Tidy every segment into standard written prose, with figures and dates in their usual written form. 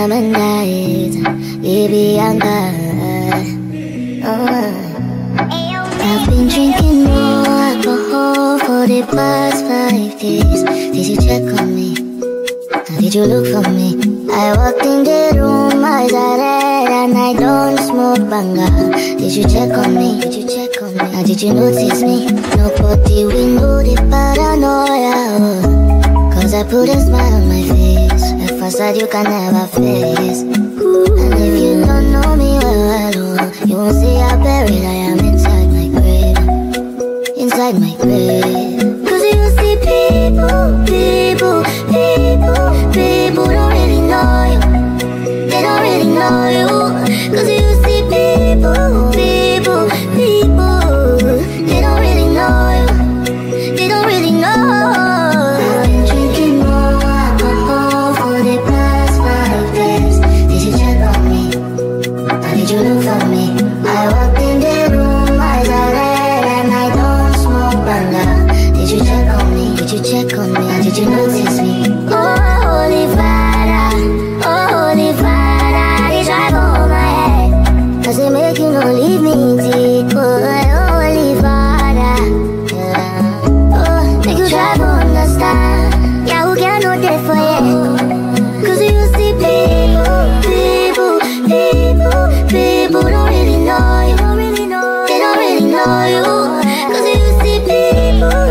diamond eyes, Libianca. I've been drinking more alcohol for the past 5 days. Did you check on me? Did you look for me? I walked in the room, eyes are red, and I don't smoke banga. Did you check on me? Did you check on me? Did you notice me? Nobody will know the paranoia, cause I put a smile on my face, a facade you can never face. And if you don't know me well, you won't see how buried I am inside my grave. Inside my grave. Cause you see people don't really know you. They don't really know you. Cause you see people, they don't really know you. They don't really know. I've been drinking more alcohol for the past 5 days. Did you check on me? Or did you look for me? I walked in the room, eyes are red, and I don't smoke banga. Did you check on me? Did you check on me? Or did you notice me? Oh, holy Father, they drive over my head. Cause they make you no leave me deep. Oh, holy Father, oh, make you try to understand. Yeah, who can know that for you? Cause you see people don't really know you. They don't really know you. Cause you see people,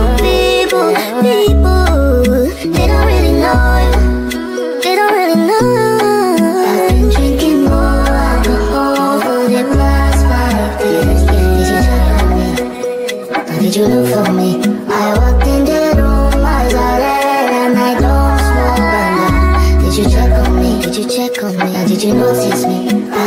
they don't really know you. They don't really know. I've been drinking more alcohol for the past 5 days. Did you check on me? Or did you look for me? I walked in the room, eyes are red, and I don't smoke banga. Did you check on me? Did you check on me? Or did you notice me?